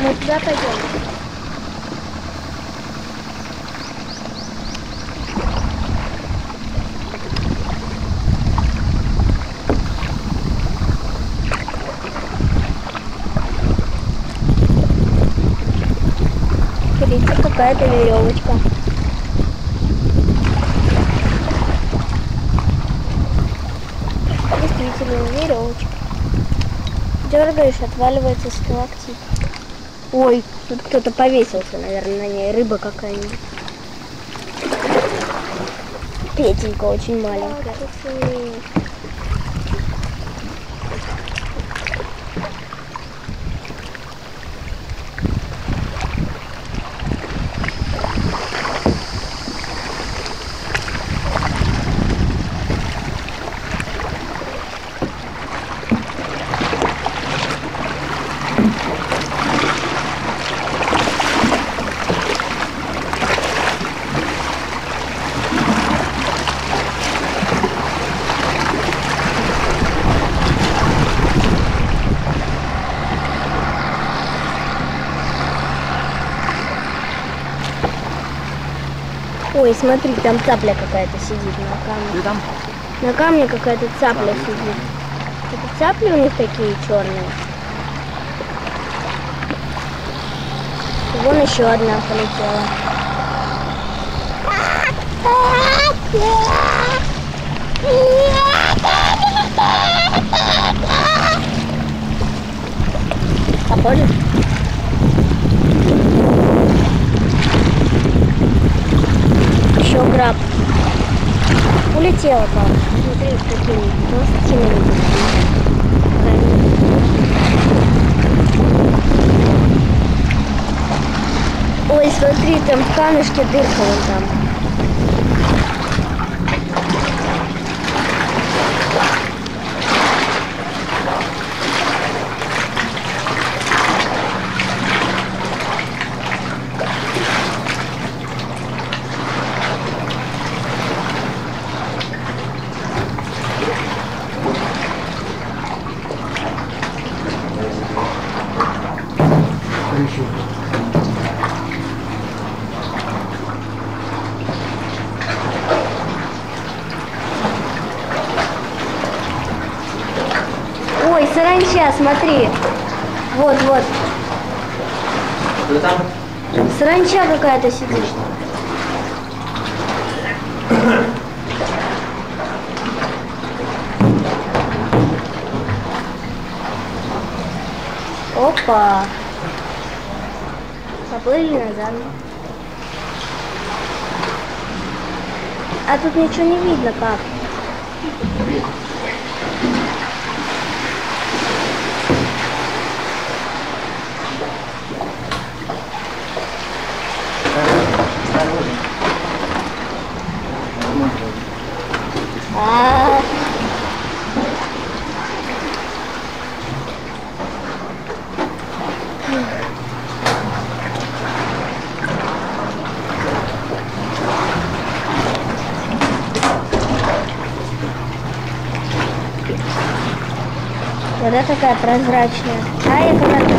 Мы туда пойдем. Смотрите, какая-то веревочка. Действительно, веревочка. Дергаешь, отваливается сталактит. Ой, тут кто-то повесился, наверное, на ней. Рыба какая-нибудь. Петенька очень маленькая. Ой, смотри, там цапля какая-то сидит на камне. Ты там? На камне какая-то цапля сидит. Это цапли у них такие черные. Вон еще одна полетела. Похоже? Еще граб. Улетела там. Смотри, какие пластины. Ой, смотри, там в камешке дырка вон там. Ой, саранча, смотри. Вот. Кто там? Саранча какая-то сидит. Опа. Поплыли назад. А тут ничего не видно как. Вода такая прозрачная. А я когда-то...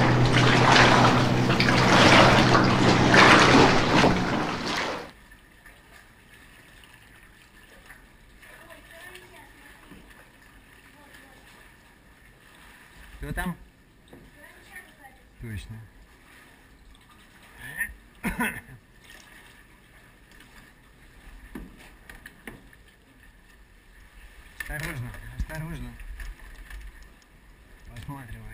Кто там? Точно. Осторожно. Посматривай.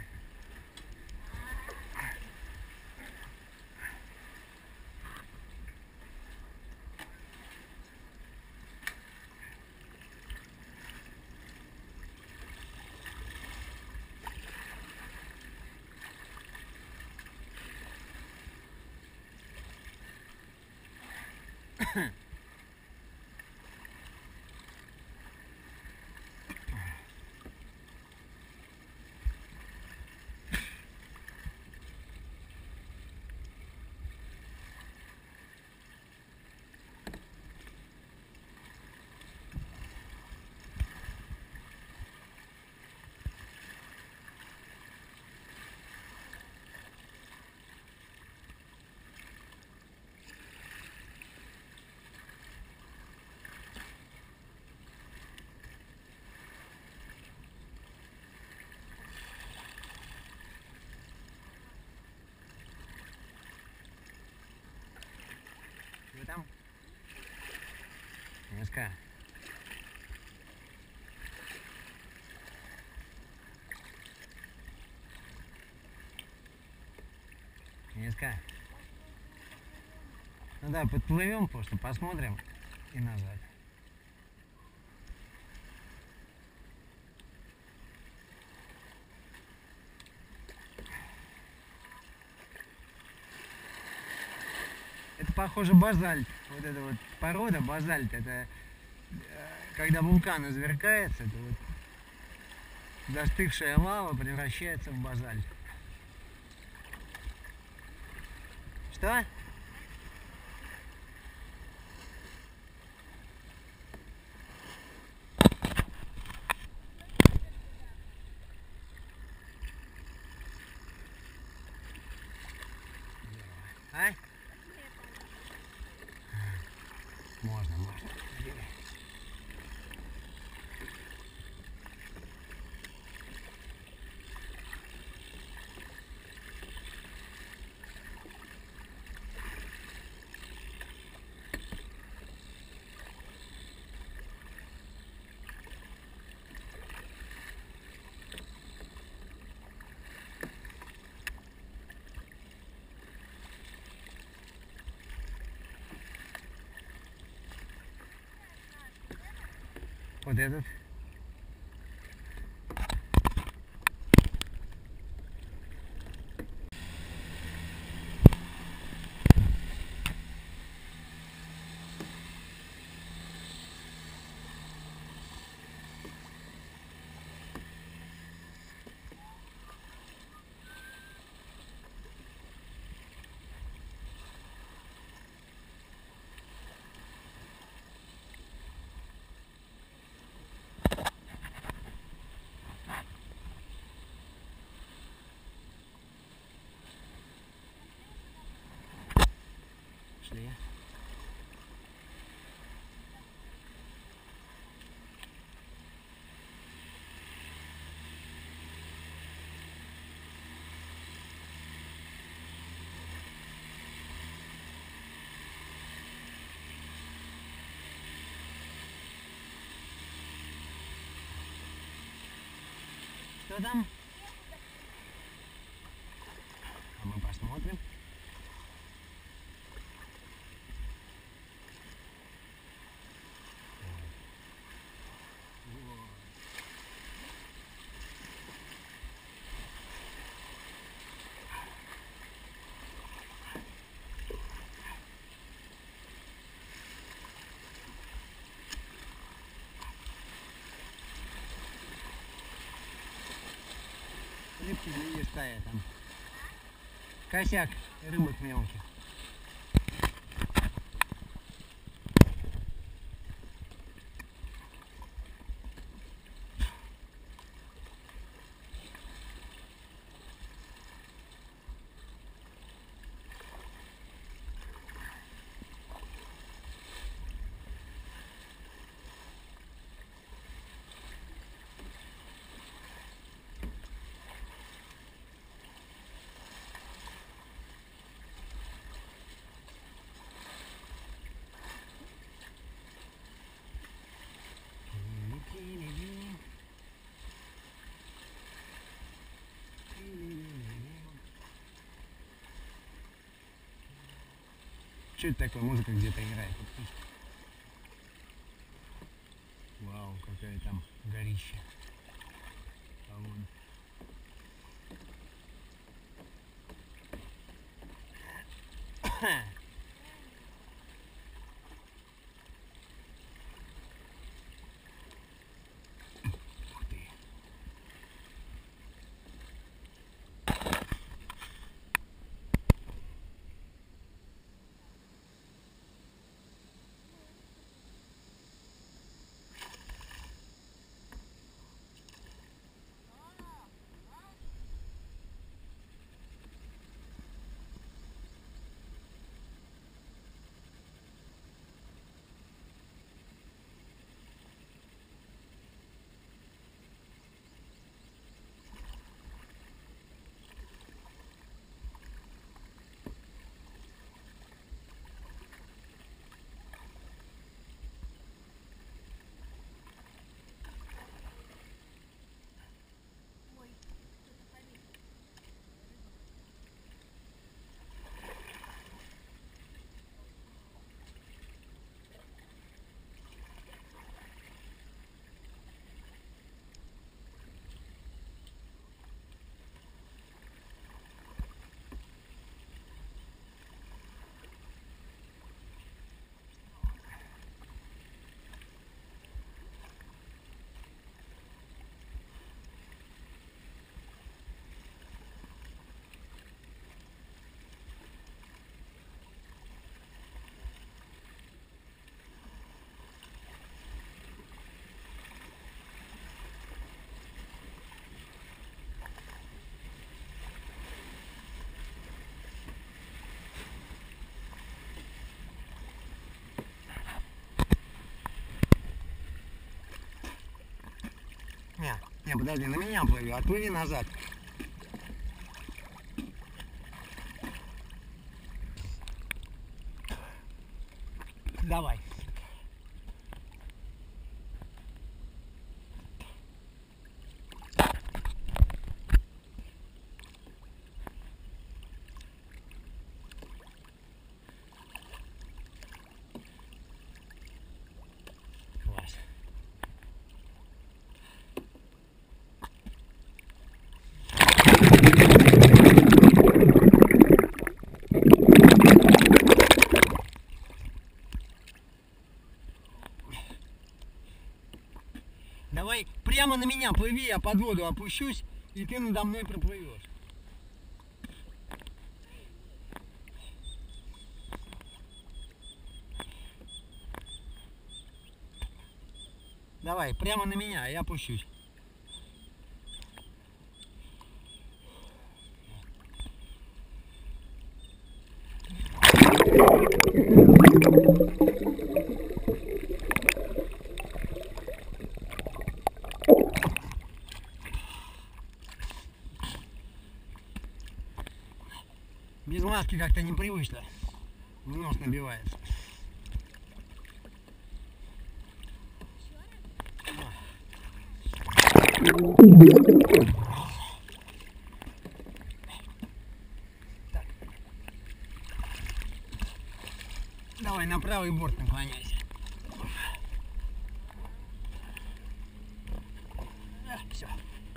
Миска. Миска. Ну да, подплывем просто, посмотрим и назад. Это похоже базальт. Вот эта вот порода базальт. Это когда вулкан извергается, то вот застывшая лава превращается в базальт. Что? А? Можно, можно. Вот этот. Шли. Что там? А мы посмотрим. Рыбки не стая там. Косяк рыбок мелких. Что это такое? Музыка где-то играет. Вау, какая там горища. А вон. Ух ты. Не, подожди, на меня плыви, отплыви назад. Давай. Класс. Давай прямо на меня плыви, я под воду опущусь, и ты надо мной проплывешь. Давай, прямо на меня, а я опущусь. Без маски как-то непривычно. В нос набивается. Так. Давай на правый борт наклоняйся. Все.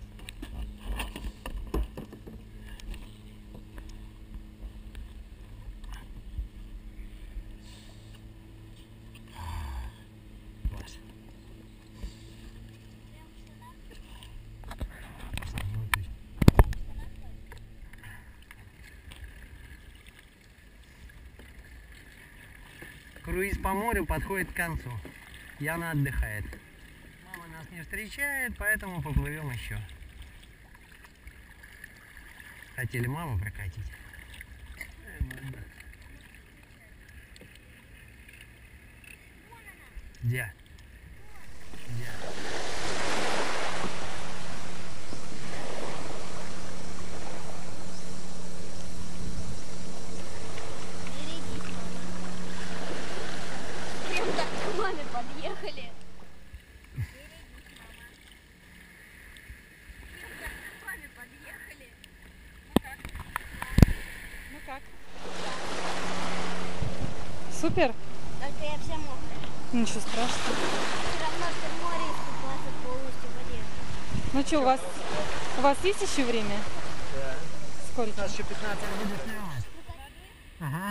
Круиз по морю подходит к концу. Яна отдыхает. Мама нас не встречает, поэтому поплывем еще. Хотели маму прокатить. Где? Где? Подъехали. Ну как? Супер? Только я вся мокрая. Ничего страшного. Все равно, что в море искупаться полностью в воде. Ну что, у вас есть еще время? Да. Сколько? У нас еще 15 минут снялось. Ага.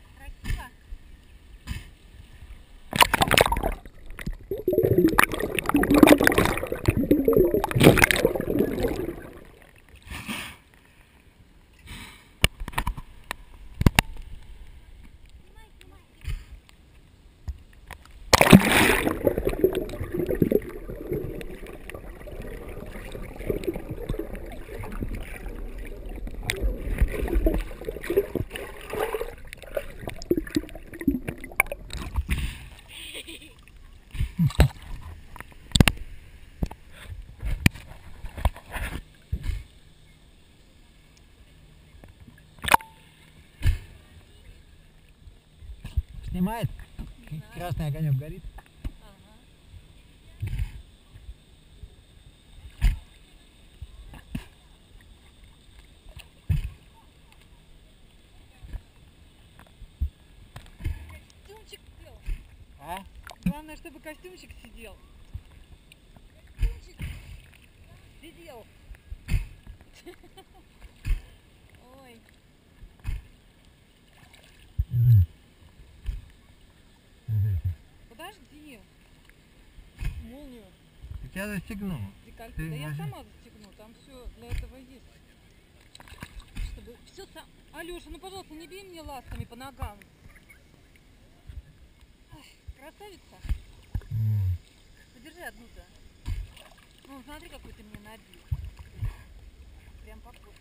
Снимает? Красный огонек горит. Костюмчик сидел. А? Главное, чтобы костюмчик сидел. Костюмчик сидел. Ой. Подожди. Молнию. Я застегнул. Декольте. Ты Да я возьми. сама застегну. Там все для этого есть. Чтобы все сам. Алёша, ну пожалуйста, не бей мне ластами по ногам. Ой, красавица. Подержи одну-то. Ну, смотри, какой ты мне набил. Прям по курсу.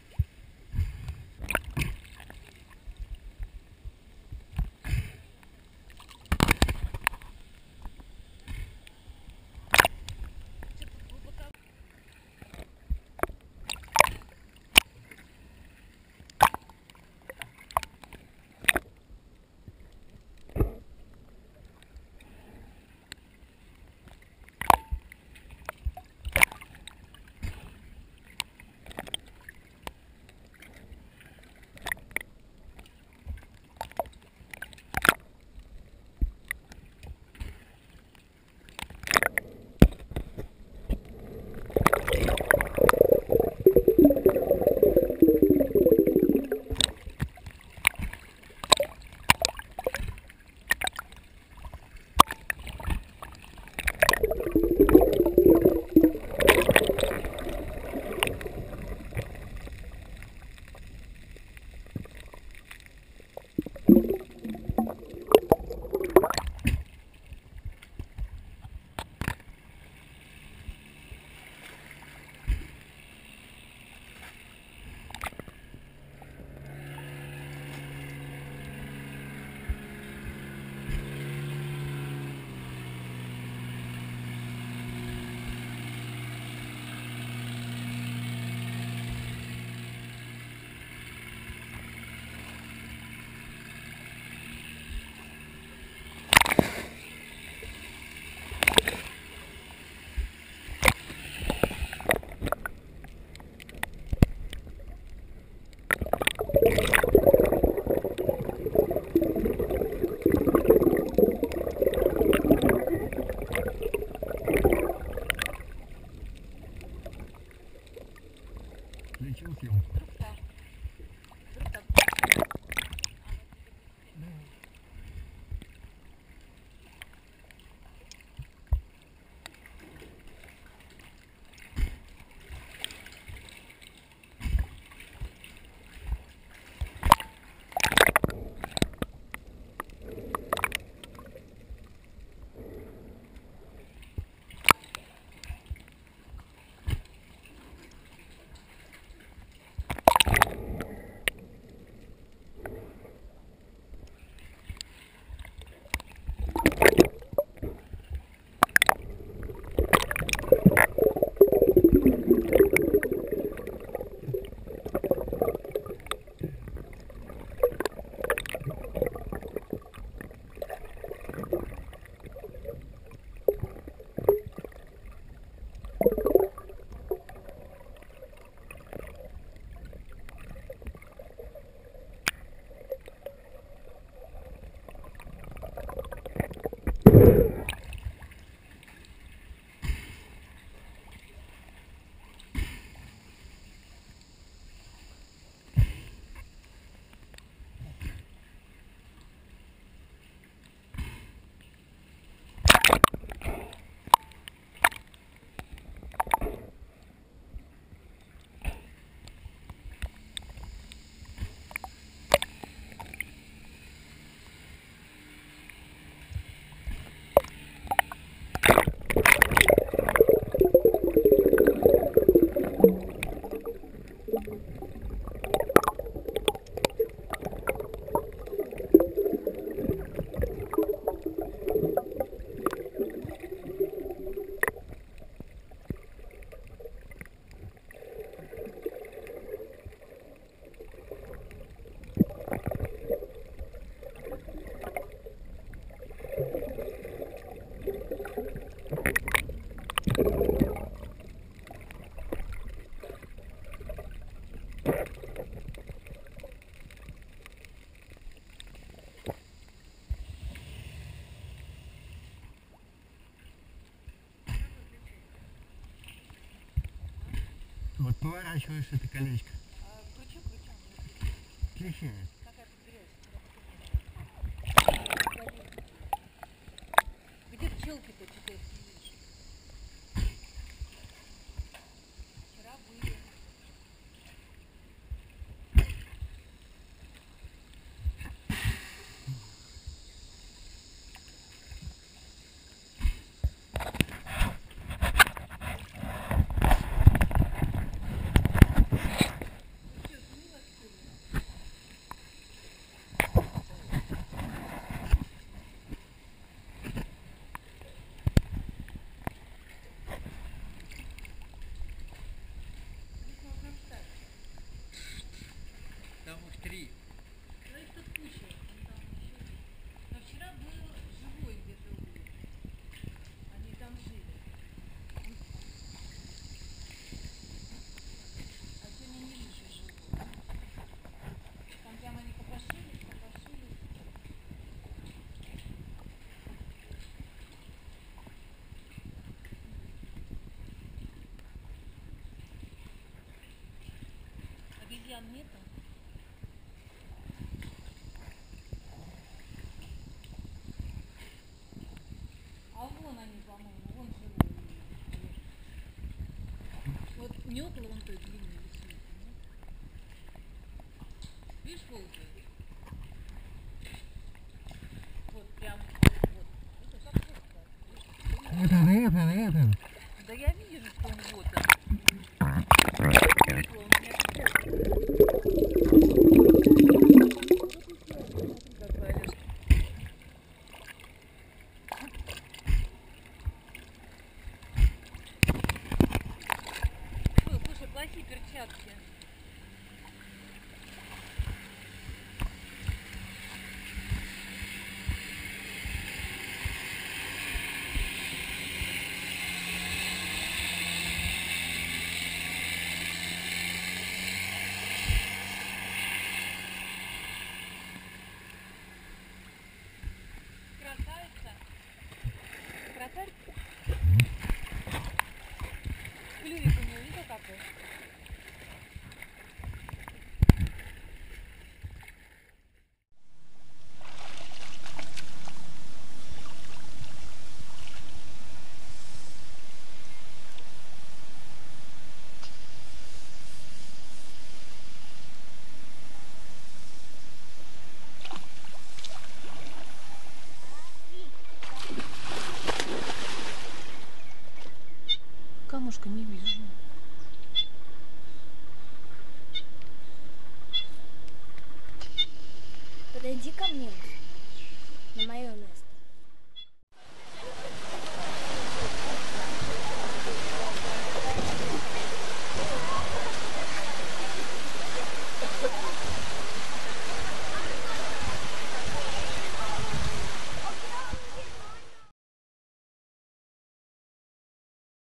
поворачиваешь это колечко. Кручу. Клещи. Какая подберешь? Где пчелки-то теперь сидишь? Вчера были. Там уж 3. Да их тут куча. Там еще. Но вчера был живой где-то улей. Они там жили. А сегодня не вижу живой. Там прямо они копошились. Обезьян нету? А вон они, по-моему, вон живой. Вот не около вон той длинной лесной, нет? Видишь, ползает? Вот прям, вот. Это как просто. Это. Да я вижу, что он вот он. Слушай, плохие перчатки. Красавица? Клювик у него видел какой? Камушка не вижу. Подойди ко мне на мое место.